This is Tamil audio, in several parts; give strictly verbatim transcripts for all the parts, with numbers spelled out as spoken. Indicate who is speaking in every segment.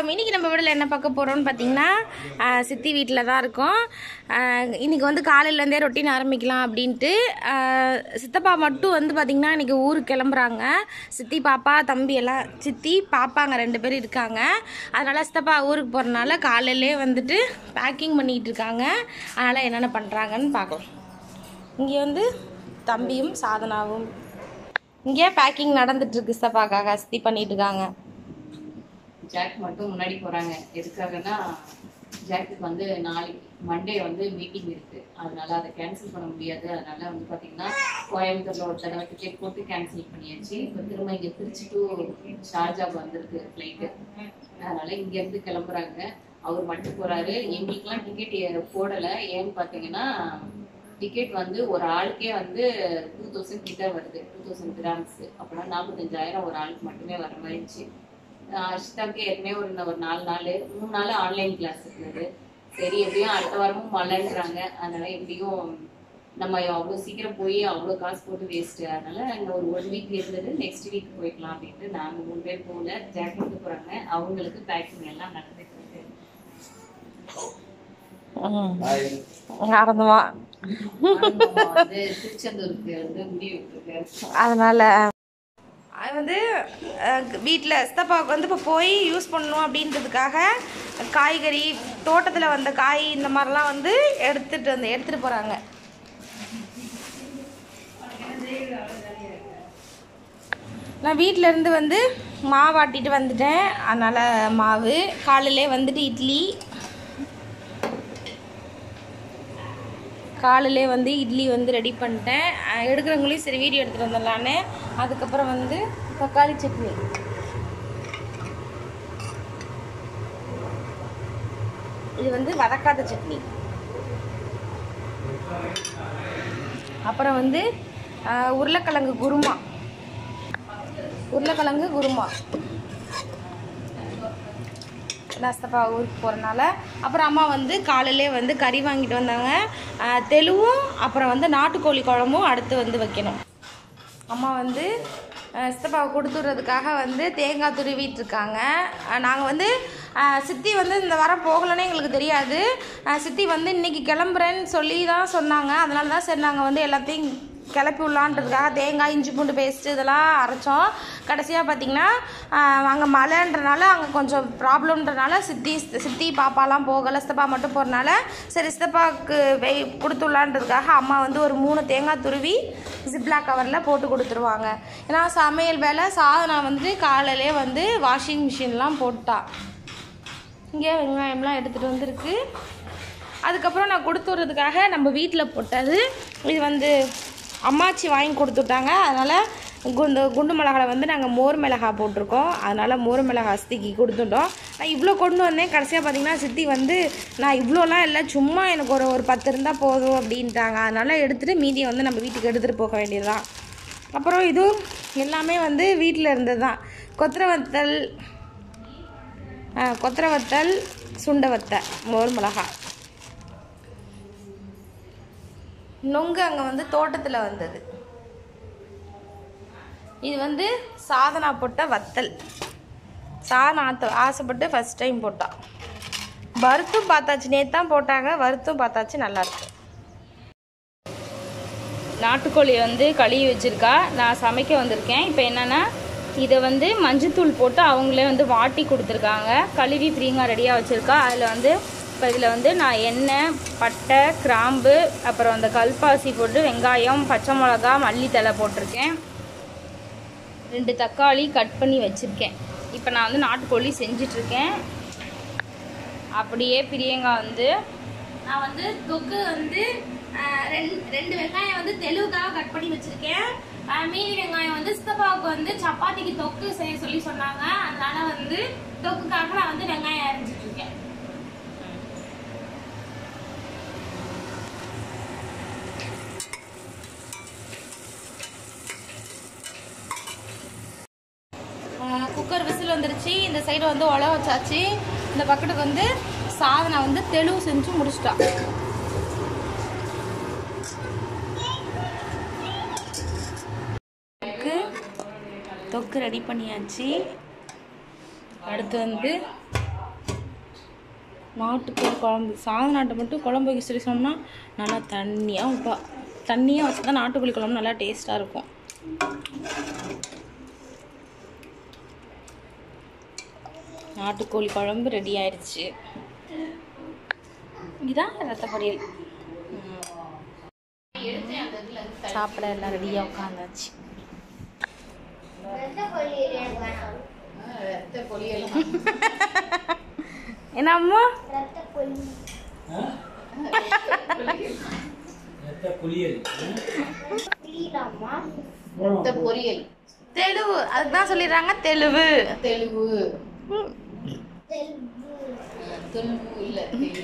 Speaker 1: வணக்கம். இன்றைக்கி நம்ம வீட்டில் என்ன பார்க்க போகிறோம்னு பார்த்தீங்கன்னா, சித்தி வீட்டில் தான் இருக்கோம். இன்றைக்கி வந்து காலையிலேருந்தே ரொட்டீன் ஆரம்பிக்கலாம் அப்படின்ட்டு. சித்தப்பா மட்டும் வந்து பார்த்திங்கன்னா இன்றைக்கி ஊருக்கு கிளம்புறாங்க. சித்தி பாப்பா தம்பி எல்லாம் சித்தி பாப்பாங்க ரெண்டு பேரும் இருக்காங்க. அதனால் சித்தப்பா ஊருக்கு போகிறனால காலையிலே வந்துட்டு பேக்கிங் பண்ணிகிட்டு இருக்காங்க. அதனால் என்னென்ன பண்ணுறாங்கன்னு பார்க்கலாம். இங்கே வந்து தம்பியும் சாதனாவும் இங்கே பேக்கிங் நடந்துட்டுருக்கு. சித்தப்பாக்காக சித்தி பண்ணிகிட்டு இருக்காங்க.
Speaker 2: ஜாக் மட்டும் முன்னாடி போறாங்க. எதுக்காகனா ஜாக்குக்கு வந்து நாளைக்கு மண்டே வந்து மீட்டிங் இருக்கு, அதனால அதை கேன்சல் பண்ண முடியாது. அதனால வந்து பாத்தீங்கன்னா கோயம்புத்தூர்ல ஒரு தடவை டிக்கெட் போட்டு கேன்சல் பண்ணியாச்சு. இப்போ திரும்ப இங்க திருச்சி டு ஷார்ஜாக்கு வந்திருக்கு ஃபிளைட்டு. அதனால இங்க இருந்து கிளம்புறாங்க. அவர் மட்டும் போறாரு. எங்களுக்குலாம் டிக்கெட் போடல. ஏன்னு பாத்தீங்கன்னா டிக்கெட் வந்து ஒரு ஆளுக்கே வந்து டூ தௌசண்ட் கிட்ட வருது. டூ தௌசண்ட் கிராம்ஸ் அப்படின்னா நாற்பத்தஞ்சாயிரம் ஒரு ஆளுக்கு மட்டுமே வர மாதிரி இருந்துச்சு. அர்ஷிதாவுக்கு ஏற்கனவே ஒரு ஒரு நாலு நாள் மூணு நாள் ஆன்லைன் கிளாஸ் இருந்தது. சரி எப்படியும் அடுத்த வாரமும் மழைன்றாங்க. அதனால எப்படியும் நம்ம அவ்வளோ சீக்கிரம் போய் அவ்வளோ காசு போட்டு வேஸ்ட்டு. அதனால இங்கே ஒரு ஒன் வீக் இருந்தது, நெக்ஸ்ட் வீக் போய்க்கலாம் அப்படின்ட்டு நாங்கள் மூணு பேர் போகல. ஜாக்கெட்டு போகிறாங்க. அவங்களுக்கு பேக்கிங் எல்லாம் நடந்துட்டு இருக்கு. வந்து திருச்செந்தூருக்கு வந்து முடிவு இருக்கு.
Speaker 1: அதனால அது வந்து வீட்டில் சித்தப்பாவுக்கு வந்து இப்போ போய் யூஸ் பண்ணணும் அப்படின்றதுக்காக காய்கறி தோட்டத்தில் வந்த காய் இந்த மாதிரிலாம் வந்து எடுத்துகிட்டு வந்து எடுத்துகிட்டு போகிறாங்க. நான் வீட்டிலேருந்து வந்து மாவு ஆட்டிட்டு வந்துட்டேன். அதனால் மாவு காலையிலே வந்துட்டு இட்லி காலையிலே வந்து இட்லி வந்து ரெடி பண்ணிட்டேன். எடுக்கிறவங்களையும் சரி வீடியோ எடுத்துகிட்டு வந்துடலான்னு. அதுக்கப்புறம் வந்து தக்காளி சட்னி, இது வந்து வதக்காத சட்னி. அப்புறம் வந்து உருளைக்கிழங்கு குருமா உருளைக்கிழங்கு குருமா சித்தப்பா ஊருக்கு போகிறனால. அப்புறம் அம்மா வந்து காலையிலே வந்து கறி வாங்கிட்டு வந்தாங்க. தெலுவும் அப்புறம் வந்து நாட்டுக்கோழி குழம்பும் அடுத்து வந்து வைக்கணும். அம்மா வந்து சித்தப்பாவை கொடுத்துட்றதுக்காக வந்து தேங்காய் துருவிட்டுருக்காங்க. நாங்கள் வந்து சித்தி வந்து இந்த வாரம் போகலன்னு எங்களுக்கு தெரியாது. சித்தி வந்து இன்றைக்கி கிளம்புறேன்னு சொல்லி தான் சொன்னாங்க. அதனால தான் சரி நாங்கள் வந்து எல்லாத்தையும் கிளப்பி விட்லான்றதுக்காக தேங்காய் இஞ்சி பூண்டு பேஸ்ட்டு இதெல்லாம் அரைச்சோம். கடைசியாக பார்த்திங்கன்னா அங்கே மழைன்றனால அங்கே கொஞ்சம் ப்ராப்ளம்ன்றனால சித்தி சித்தி பாப்பாலாம் போகலை. சித்தப்பா மட்டும் போகிறனால சரி சித்தப்பாவுக்கு வெய் கொடுத்து விட்லான்றதுக்காக அம்மா வந்து ஒரு மூணு தேங்காய் துருவி ஜிப்லாக் கவரில் போட்டு கொடுத்துருவாங்க. ஏன்னா சமையல் வேலை சாதனா வந்து காலையிலே வந்து வாஷிங் மிஷின்லாம் போட்டா. இங்கே வெங்காயம்லாம் எடுத்துகிட்டு வந்துருக்கு. அதுக்கப்புறம் நான் கொடுத்து விட்றதுக்காக நம்ம வீட்டில் போட்டது இது வந்து அம்மாச்சி வாங்கி கொடுத்துட்டாங்க. அதனால் குண்டு குண்டு மிளகாய் வந்து நாங்கள் மோர் மிளகாய் போட்டிருக்கோம். அதனால் மோர் மிளகாய் சித்திக்கு கொடுத்துட்டோம். நான் இவ்வளோ கொண்டு வந்தேன். கடைசியாக பார்த்திங்கன்னா சித்தி வந்து நான் இவ்வளோலாம் இல்லை, சும்மா எனக்கு ஒரு ஒரு பத்து இருந்தால் போதும் அப்படின்ட்டாங்க. அதனால் எடுத்துகிட்டு மீதியை வந்து நம்ம வீட்டுக்கு எடுத்துகிட்டு போக வேண்டியது தான். அப்புறம் இதுவும் எல்லாமே வந்து வீட்டில் இருந்தது தான். கொத்தரை வத்தல் கொத்தரை வத்தல் சுண்டை வத்தை மோர் மிளகாய் நொங்கு அங்கே வந்து தோட்டத்தில் வந்தது. இது வந்து சாதனா போட்ட வத்தல். சாதனா ஆசைப்பட்டு ஃபஸ்ட் டைம் போட்டா. வறுத்தும் பார்த்தாச்சு, நேற்று தான் போட்டாங்க. வறுத்தும் பார்த்தாச்சு, நல்லாயிருக்கு.
Speaker 3: நாட்டுக்கோழி வந்து கழுவி வச்சுருக்கா. நான் சமைக்க வந்திருக்கேன். இப்போ என்னென்னா இதை வந்து மஞ்சத்தூள் போட்டு அவங்களே வந்து வாட்டி கொடுத்துருக்காங்க. கழுவி ஃப்ரீங்காக ரெடியாக வச்சுருக்கா. அதில் வந்து இப்போ இதில் வந்து நான் எண்ணெய், பட்டை, கிராம்பு, அப்புறம் அந்த கல்பாசி போட்டு வெங்காயம், பச்சை மிளகா, மல்லித்தலை போட்டிருக்கேன். ரெண்டு தக்காளி கட் பண்ணி வச்சுருக்கேன். இப்போ நான் வந்து நாட்டுக்கோழி செஞ்சிட்ருக்கேன். அப்படியே பிரியங்கா வந்து
Speaker 1: நான் வந்து தொக்கு வந்து ரெண்டு ரெண்டு வெங்காயம் வந்து தெலுவுக்காக கட் பண்ணி வச்சுருக்கேன். மீதி வெங்காயம் வந்து சித்தப்பாவுக்கு வந்து சப்பாத்திக்கு தொக்கு செய்ய சொல்லி சொன்னாங்க. அதனால வந்து தொக்குக்காக நான் வந்து வெங்காயம் அரைஞ்சிட்ருக்கேன். குக்கர் விசில் வந்துருச்சு. இந்த சைடு வந்து உழ வச்சாச்சு. இந்த பக்கத்துக்கு வந்து சாதனை வந்து தெளிவு செஞ்சு முடிச்சிட்டா. தொக்கு ரெடி பண்ணியாச்சு. அடுத்து வந்து நாட்டுக்கோழி குழம்பு. சாதம் நாட்டை மட்டும் குழம்பு வைக்க சொல்லி சொன்னோம்னா நல்லா தண்ணியாக வைப்பா. தண்ணியாக வச்சா தான் நாட்டுக்கோழி குழம்பு நல்லா டேஸ்ட்டாக இருக்கும். நாட்டுக்கோழி குழம்பு ரெடி ஆயிடுச்சு. இதுதான் ரத்த பொரியல். சாப்பிட எல்லாம் ரெடியாக உட்காந்தாச்சு. என்ன அம்மா? தெலுவு அதுதான் சொல்லிடுறாங்க. தெலுவு
Speaker 2: தெலுங்கு தெலுங்கு இல்ல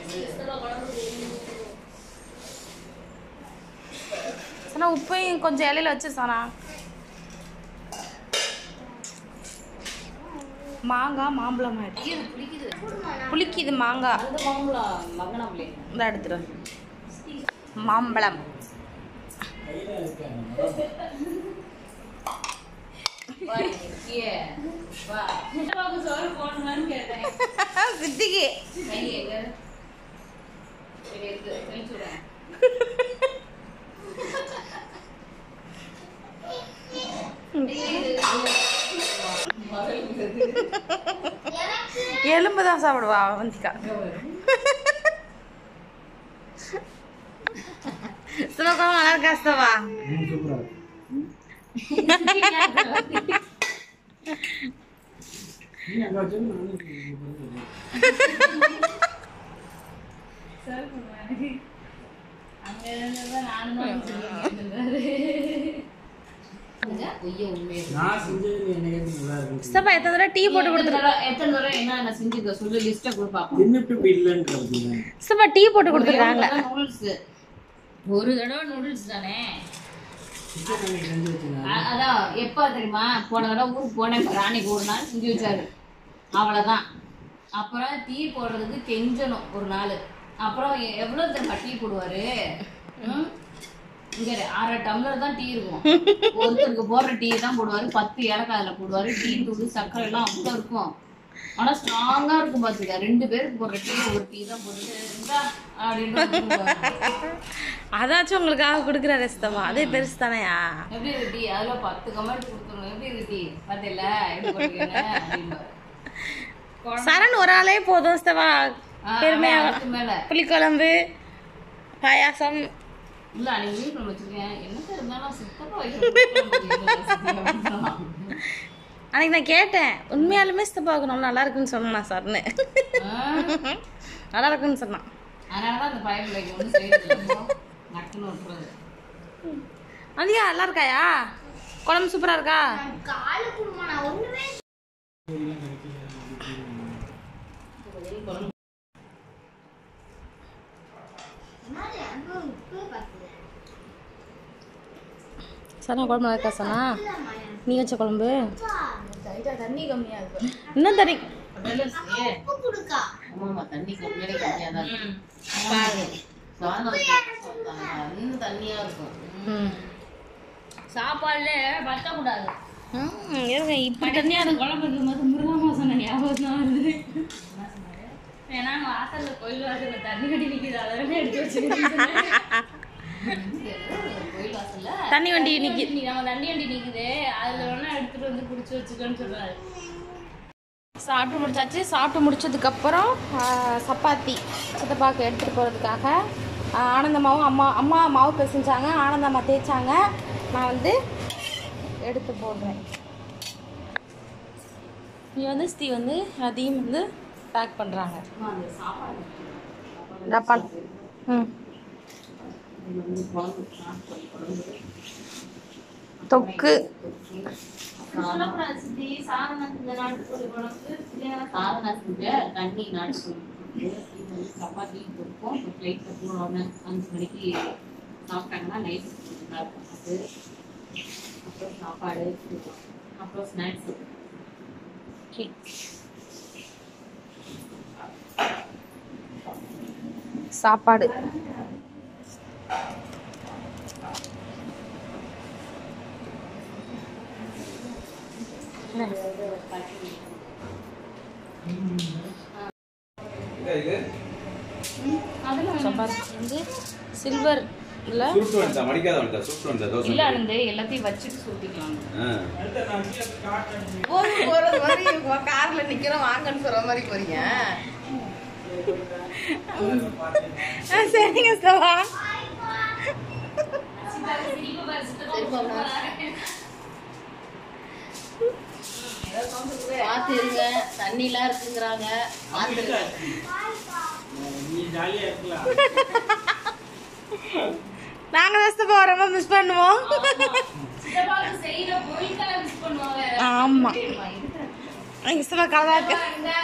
Speaker 1: சனா உப்பையும் கொஞ்சம் இலையில வச்சு சானா. மாங்காய் மாம்பழம் ஆயிடுச்சு. புளிக்குது மாங்காய். இந்த எடுத்துரு மாம்பழம். சித்திக்கு எலும்பு தான் சாப்பிடுவா அவந்திக்கா. சுனோக்கா நல்லா கஷ்டவா? டீ போட்டு கொடுத்துருக்காங்க.
Speaker 2: ஒரு தடவை நூடுல்ஸ் தானே. அதான் எப்ப தெரியுமா? போன தடவை ஊருக்கு போனேன். ராணிக்கு ஒரு நாள் செஞ்சு வச்சாரு, அவ்வளவுதான். அப்புறம் டீ போடுறதுக்கு கெஞ்சணும் ஒரு நாள். அப்புறம் எவ்வளவு தெரியுமா டீ போடுவாரு? இங்க அரை டம்ளர் தான் டீ இருக்கும். ஒருத்தருக்கு போடுற டீ தான் போடுவாரு. பத்து ஏலக்காயில போடுவாரு. டீ தூள் சர்க்கரை எல்லாம் அவ்வளவு இருக்கும். ஆனா ஸ்ட்ராங்கா இருக்கும் பாத்துக்க. ரெண்டு பேருக்கு போடுற டீ ஒரு டீ தான் போடுறது அப்படின்னு.
Speaker 1: அதாச்சும் உங்களுக்காக கொடுக்குற ரெஸ்தமா அதே பெருசு தானையா?
Speaker 2: எப்படி இருக்கு டீ? அதுல பத்து கமெண்ட் கொடுத்துருவோம். எப்படி இருக்கு டீ பாத்தீங்கள? எப்படி
Speaker 1: சரண் ஒரு ஆளே போதும் ஸ்தவா. பெருமையா புளிக்குழம்பு பாயாசம்
Speaker 2: இல்ல அன்னைக்கு மீன் குழம்பு வச்சிருக்கேன். என்னத்த இருந்தாலும் சித்தப்பா வைக்கிறேன்.
Speaker 1: அன்னைக்கு நான் கேட்டேன், உண்மையாலுமே சித்தப்பாவுக்கு நம்ம நல்லா இருக்குன்னு சொன்னான் சார்னு. நல்லா இருக்குன்னு சொன்னான்.
Speaker 2: அதனாலதான் அந்த பையன் பிள்ளைக்கு ஒன்றும் செய்யறது நட்டுன்னு விட்டுறது.
Speaker 1: அதிகா நல்லா இருக்காயா? குழம்பு சூப்பரா இருக்கா? சனா குழம்பு நல்லா இருக்கா? சனா நீ வச்ச குழம்பு
Speaker 2: தண்ணி கம்மியா இருக்கு.
Speaker 1: இன்னும் தண்ணி
Speaker 2: தண்ணி கம்மியா தான் இன்னும் தண்ணியா இருக்கும். சாப்பாடுல பத்தக்கூடாது.
Speaker 1: இப்படி தண்ணியா இருக்கு.
Speaker 2: குழம்பு இருக்கும்போது முருகா சொன்ன ஞாபகம் வருது. ஏன்னா வாசல்ல கோயில் வாசல்ல தண்ணி கட்டி நிக்குது. அதெல்லாம் எடுத்து வச்சுருக்கேன்.
Speaker 1: தண்ணி வண்டி நிக்குது.
Speaker 2: நம்ம தண்ணி வண்டி நிக்குது. அதுல வேணா எடுத்துட்டு வந்து குடிச்சு வச்சுக்கோன்னு சொல்றாரு.
Speaker 1: சாப்பிட்டு முடிச்சாச்சு. சாப்பிட்டு முடிச்சதுக்கப்புறம் சப்பாத்தி சித்தப்பாக்கு எடுத்துகிட்டு போகிறதுக்காக ஆனந்தம்மாவும் அம்மா அம்மா மாவு பிசைஞ்சாங்க. ஆனந்தம்மா தேய்ச்சாங்க. நான் வந்து எடுத்து போடுறேன். நீ வந்து ஸ்ரீ வந்து அதையும் வந்து பேக் பண்ணுறாங்க. டப்பா. ம் தொக்கு
Speaker 2: தண்ணி நாட்டு சப்பாத்தி கொடுப்போம். பிளேட்ல போனோன்னு அஞ்சு மணிக்கு சாப்பிட்டாங்கன்னா நைட்டு அது. அப்புறம் சாப்பாடு, அப்புறம் ஸ்நாக்ஸ்.
Speaker 1: சாப்பாடு
Speaker 4: இது
Speaker 1: சப்பாத்தி வந்து சில்வர் இல்ல
Speaker 4: சுருட்டு வந்தா மடிக்காத வந்தா சுருட்டு வந்தா தோசை
Speaker 2: இல்ல இருந்து எல்லாத்தையும் வச்சுட்டு சுத்திக்கலாம்.
Speaker 1: போறது போறது மாதிரி கார்ல நிக்கிறோம் வாங்கன்னு சொல்ற மாதிரி போறீங்க. சரிங்க சவா. பாத்து இருங்க, தண்ணிலாம் இருக்குங்கிறாங்க. நாங்க தான் ரொம்ப மிஸ் பண்ணுவோம். ஆமா இசமா கலதா இருக்கு.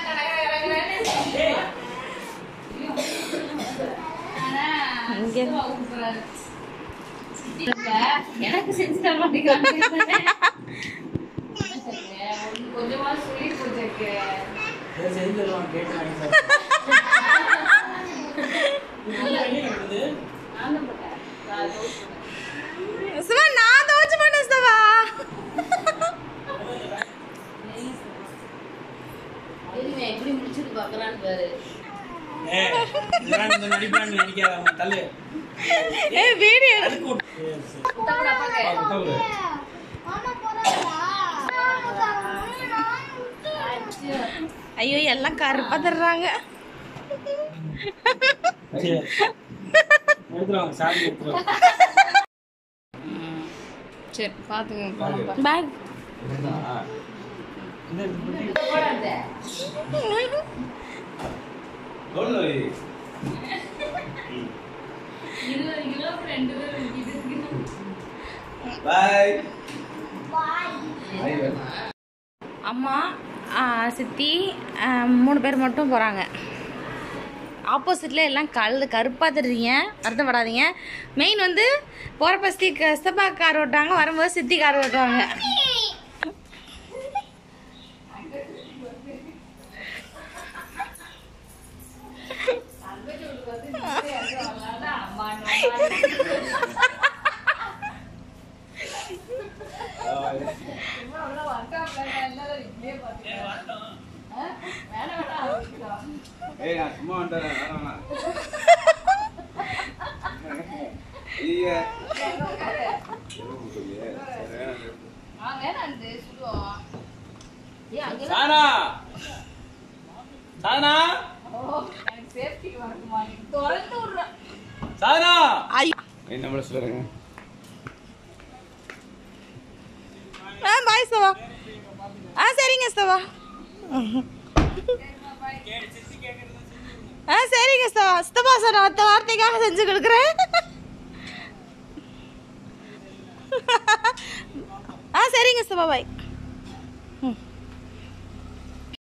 Speaker 2: எனக்கு செஞ்சு தர மாட்டேங்கிறாங்க. கொஞ்சமா சொல்லி கொடுத்துருக்கு.
Speaker 1: சும்மா நான் தோச்சு மாட்டேன் சவா.
Speaker 2: எப்படி முடிச்சுட்டு பாக்குறான்னு பாரு.
Speaker 1: ஐயோ எல்லாம் கருப்பா தர்றாங்க.
Speaker 2: சரி பாத்துங்க.
Speaker 1: பேக் அம்மா சித்தி மூணு பேர் மட்டும் போகிறாங்க. ஆப்போசிட்டில் எல்லாம் கல் கருப்பாக தருவீங்க, வருத்தப்படாதீங்க. மெயின் வந்து போகிறப்ப சித்தி கஸ்தபா கார் ஓட்டுவாங்க, வரும்போது சித்தி கார் ஓட்டுவாங்க. பாய் சவா. ஆ சரிங்க சவா. ஆ சரிங்க சவா. சித்தப்பா சார் அடுத்த வார்த்தைக்காக செஞ்சு கொடுக்குறேன். ஆ சரிங்க சவா பாய்.